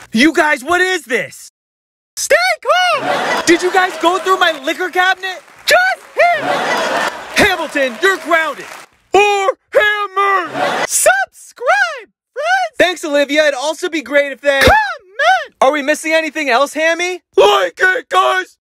You guys, what is this? Stay calm! Did you guys go through my liquor cabinet? Just him! Hamilton, you're grounded. Or Hammer! Subscribe, friends! Thanks, Olivia. It'd also be great if they... Comment! Are we missing anything else, Hammy? Like it, guys!